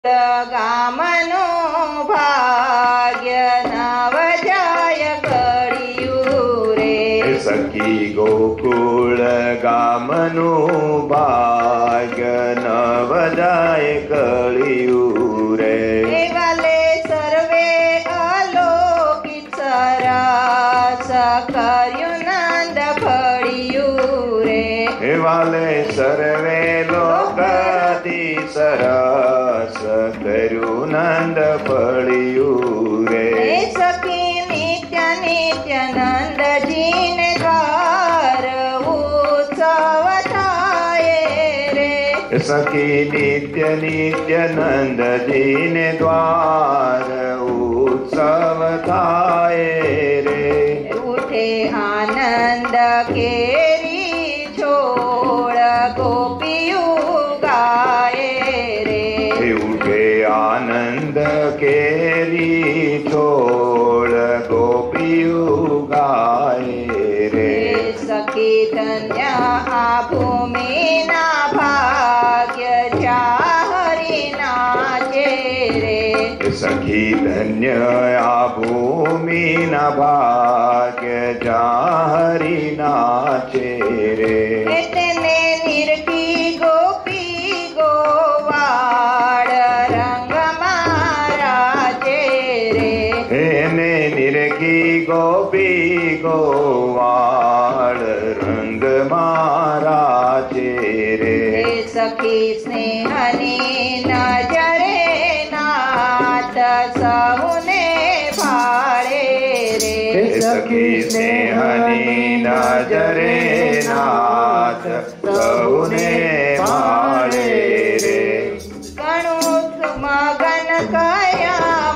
ગામનો ભાગ્ય નવ જાય કળિયું રે. સખી ગોકુળ ગામનું ભાગ્ય નવ જાય કળિયું રે. વાલે સર્વે અલૌકિક સરસ કર્યું નંદ ફળિયું રે. વાલે સર્વે લોકાતિ સરસ કર્યું નંદ ફળિયું રે. સખી નિત્ય નિત્ય નંદજીને દ્વાર ઉત્સવ થાય રે. સખી નિત્ય નિત્ય નંદજીને દ્વાર ઉત્સવ થાય રે. ઉઠે આનંદ કેરી છોડ ગોપીયું ગાય રે. ઉઠે આનંદ કેરી છોડ ગોપીયું ગાય રે. સખી ધન્ય આ ભૂમિના ભાગ્ય જ્યાં હરિ નાચે રે. સખી ધન્ય આ ભૂમિના ભાગ્ય જ્યાં હરિ નાચે રે. તેને નિરખી ગોપી ગોવાળ રંગમાં રાજે રે. એને નિરખી ગોપી ગોવાળ રંગ મારા છે રે. સખી સ્નેહની નજરે નાથ સૌને ભાળે રે. સખી સ્નેહની નજરે નાથ સૌને ભાળે રે. ઘણું મગન કયા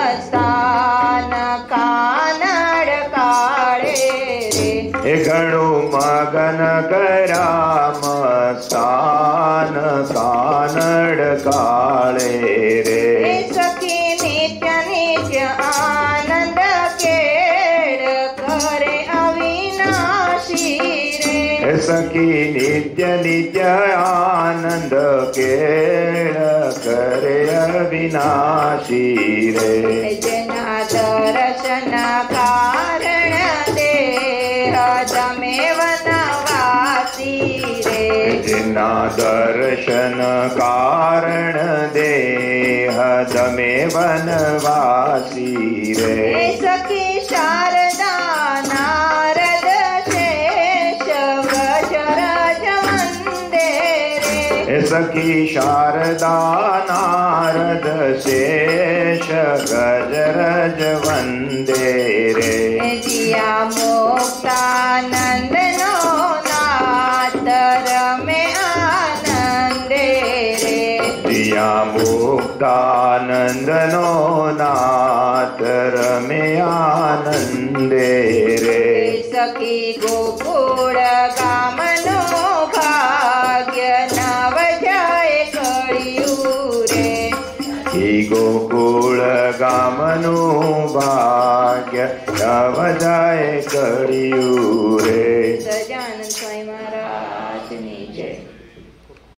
મસ્તાન કાનડ કાળે રે. ઘણું મગન કરામ સ્થાન કાનડ કાળે રે. સખી નિત્ય નિત્ય આનંદ કેળ કરે અવિનાશી રે. સખી નિત્ય નિત્ય આનંદ કેળ કરે અવિનાશી રે. જેના દર્શન કારણ દેહ તમે વનવાસી રે. જેના દર્શન કારણ દેહ તમે વનવાસી રે. સખી શારદા નારદ શેષ વ્રજરજ વંદે રે. સખી શારદા નારદ શેષ ગજરજ વંદે રે. જીયા મોક્તાનંદ નો નાથ રમે આનંદે રે. દિયા મુક્તાનંદ નો નાથ રમે આનંદે રે. સખી ગોકુળ ગામનો ભાગ્ય નવ જાય કળિયું રે. ગોકુળ ગામનું ભાગ્ય નવ જાય કળિયું રે. સજાનંદ